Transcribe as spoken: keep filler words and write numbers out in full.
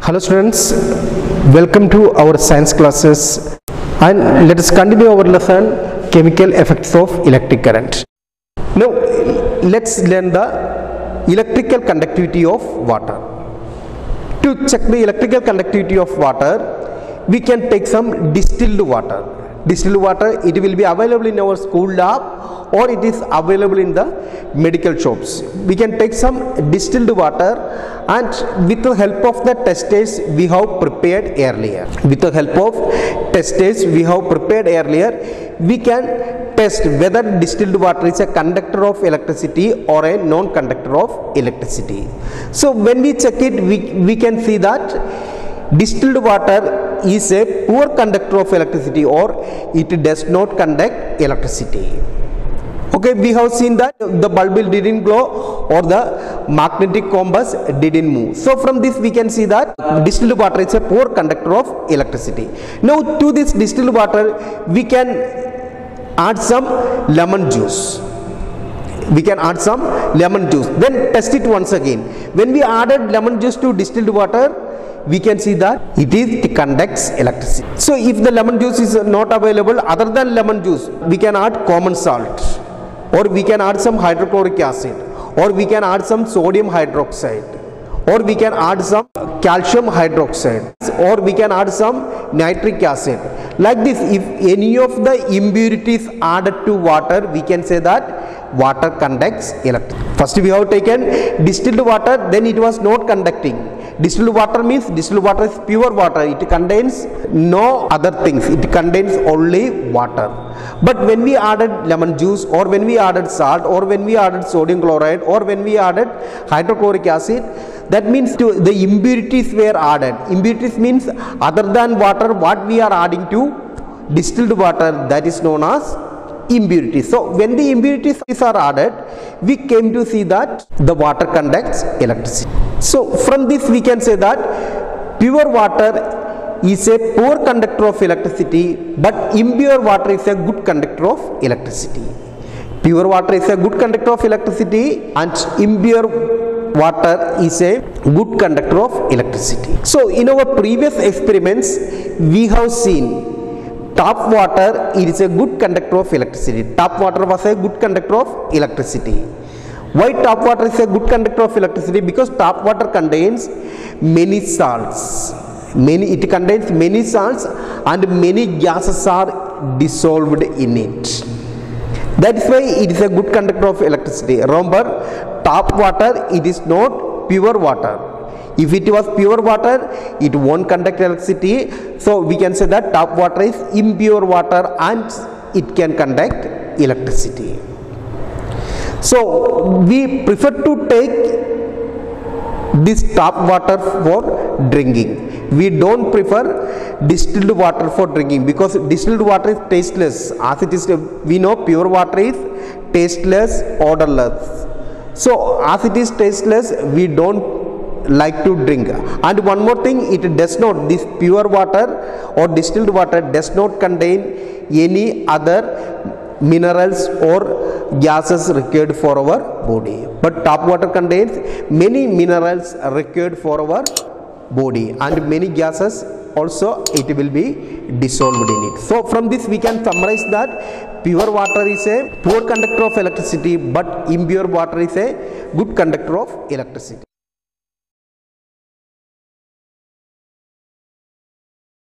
Hello students, welcome to our science classes and let us continue our lesson chemical effects of electric current. Now let's learn the electrical conductivity of water. To check the electrical conductivity of water, we can take some distilled water. Distilled water, it will be available in our school lab or it is available in the medical shops. We can take some distilled water and with the help of the testers we have prepared earlier. With the help of testers we have prepared earlier, we can test whether distilled water is a conductor of electricity or a non-conductor of electricity. So when we check it, we, we can see that distilled water is a poor conductor of electricity or it does not conduct electricity. Okay, we have seen that the bulb didn't glow or the magnetic compass didn't move. So from this we can see that distilled water is a poor conductor of electricity. Now to this distilled water we can add some lemon juice. We can add some lemon juice. Then test it once again. When we added lemon juice to distilled water, we can see that it is it conducts electricity. So if the lemon juice is not available, other than lemon juice, we can add common salt, or we can add some hydrochloric acid, or we can add some sodium hydroxide, or we can add some calcium hydroxide, or we can add some nitric acid. Like this, if any of the impurities added to water, we can say that water conducts electricity. First we have taken distilled water, then it was not conducting. Distilled water means distilled water is pure water. It contains no other things. It contains only water. But when we added lemon juice, or when we added salt, or when we added sodium chloride, or when we added hydrochloric acid, that means to the impurities were added. Impurities means other than water, what we are adding to distilled water, that is known as impurities. So when the impurities are added, we came to see that the water conducts electricity. So from this we can say that pure water is a poor conductor of electricity, but impure water is a good conductor of electricity. Pure water is a good conductor of electricity and impure water is a good conductor of electricity. So in our previous experiments we have seen tap water, it is a good conductor of electricity. Tap water was a good conductor of electricity. Why tap water is a good conductor of electricity? Because tap water contains many salts. Many, it contains many salts and many gases are dissolved in it. That is why it is a good conductor of electricity. Remember, tap water, it is not pure water. If it was pure water, it won't conduct electricity. So we can say that tap water is impure water and it can conduct electricity. So we prefer to take this tap water for drinking. We don't prefer distilled water for drinking because distilled water is tasteless. As it is, we know pure water is tasteless, odorless. So as it is tasteless, we don't like to drink. And one more thing, it does not, this pure water or distilled water does not contain any other minerals or gases required for our body. But tap water contains many minerals required for our body and many gases also it will be dissolved in it. So from this we can summarize that pure water is a poor conductor of electricity, but impure water is a good conductor of electricity.